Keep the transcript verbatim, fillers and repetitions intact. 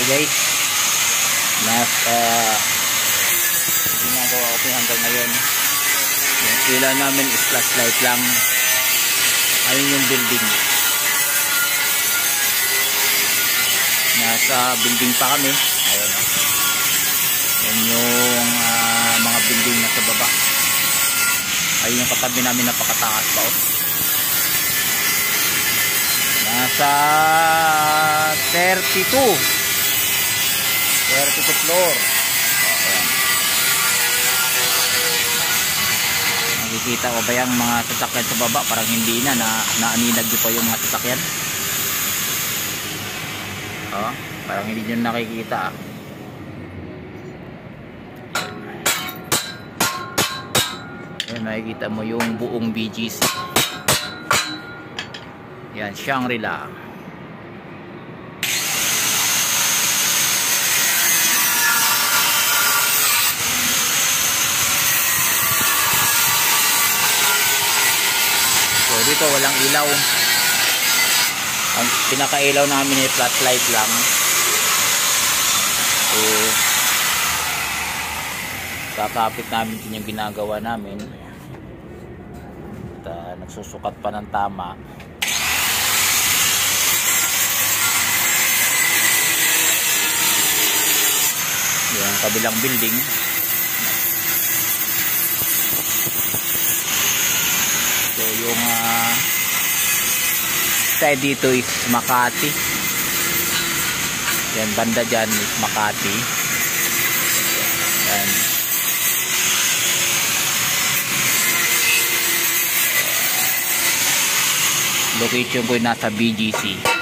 So guys, nasa ginagawa ko hanggang ngayon. Yung ilaw namin is flashlight lang. Ayun yung building. Nasa building pa kami. Ayun o. Yan yung uh, mga building na sa baba. Ayun yung katabi namin, napakataas pa o. Nasa thirty-two thirty-two floor. Ayan. Nakikita ko ba yung mga sasakyan sa baba? Parang hindi na, na naaninag nyo pa yung mga sasakyan. Oh, parang hindi nyo nakikita ah. Ayan, makikita mo yung buong B G C. Yan, Shangri-La. So dito walang ilaw. Ang pinakailaw namin ay flashlight lang. So kakapit namin din yung ginagawa namin. At uh, nagsusukat pa ng tama. Yung kabilang building. So yung uh, side dito is Makati. Yan, banda dyan is Makati. Yan. Location ko nasa B G C.